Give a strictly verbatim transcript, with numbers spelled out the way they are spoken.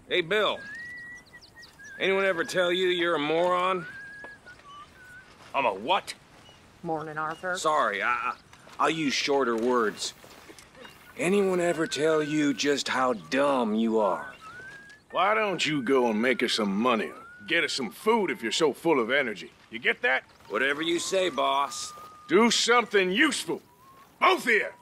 Hey, Bill. Anyone ever tell you you're a moron? I'm a what? Morning, Arthur. Sorry, I, I'll use shorter words. Anyone ever tell you just how dumb you are? Why don't you go and make us some money? Or get us some food if you're so full of energy. You get that? Whatever you say, boss. Do something useful. Both of you!